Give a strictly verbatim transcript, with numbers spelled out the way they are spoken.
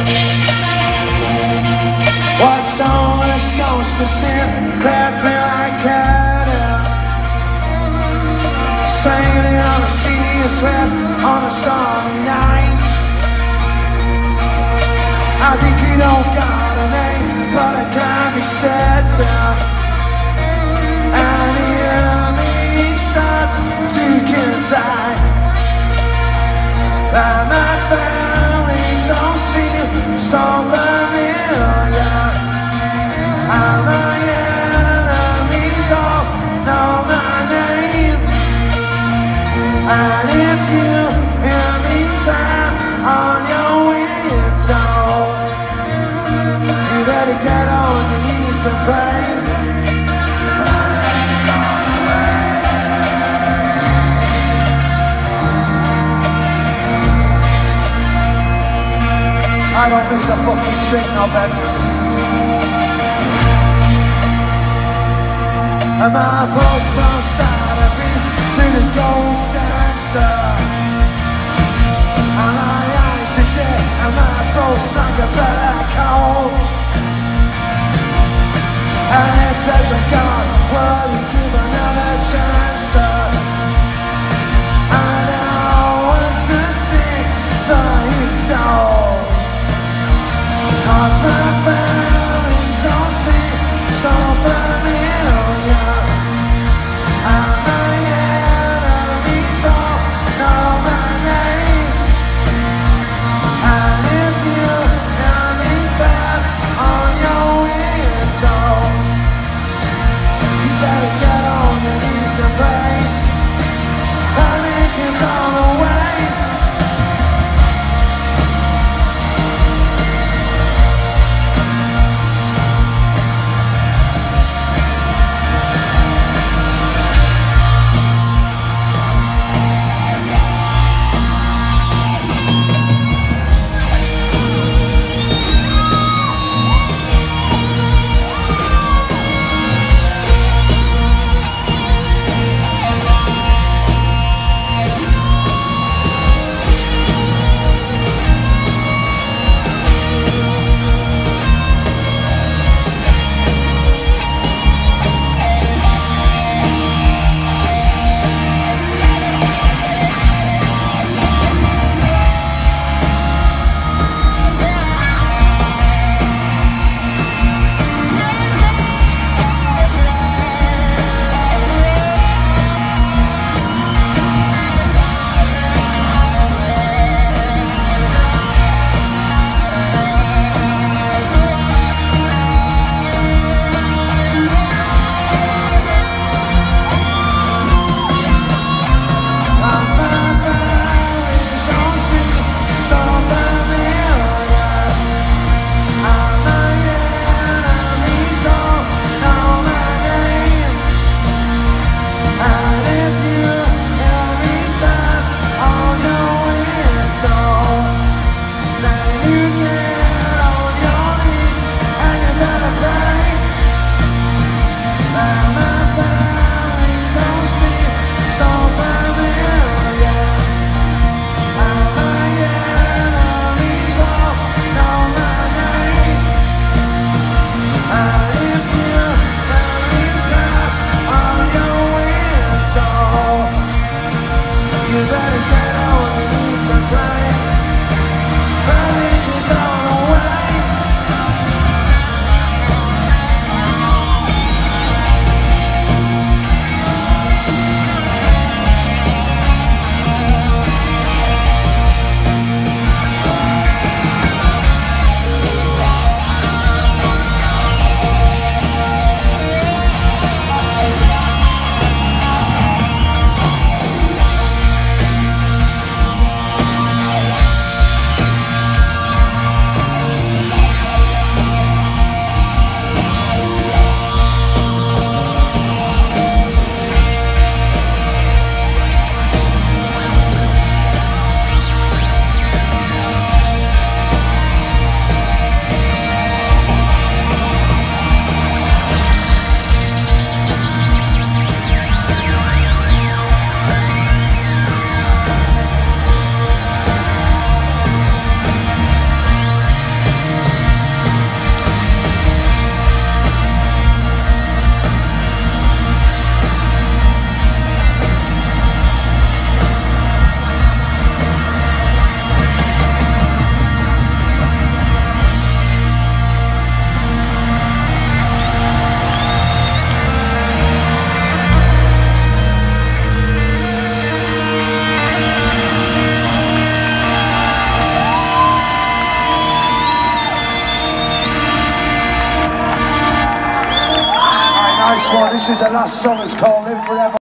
What's on this ghost to sin? Crowd feel like cattle, sailing on the sea and swept on a stormy night. I think you don't got a name, but it can't be said so. And the enemy starts to confide that my family don't seem so familiar. And the enemies all know my name. And if you hear me tap on your window, you better get on your knees and pray. I don't miss a fucking trick, no baby. And my pulse both side of me to the ghost dancer. And my eyes are dead and my throat's like a black hole. And if there's a God, will you give another chance, sir? I don't want to see the his soul, 'cause my family don't seem so familiar. And my enemies all know my name. And if you hear me tap on your window, you better get on your knees and pray. This is the last song. It's called Live Forever.